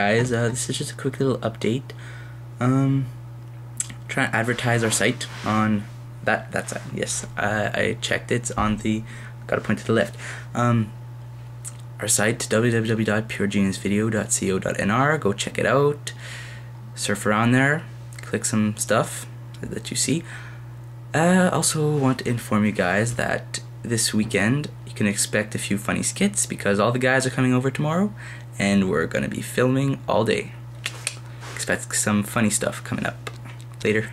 guys, this is just a quick little update. Trying to advertise our site on that side. Yes, I checked it. It's on the, gotta point to the left. Our site, www.puregeniusvideo.co.nr. Go check it out. Surf around there, click some stuff that you see. Also want to inform you guys that this weekend you can expect a few funny skits because all the guys are coming over tomorrow and we're gonna be filming all day. Expect some funny stuff coming up. Later.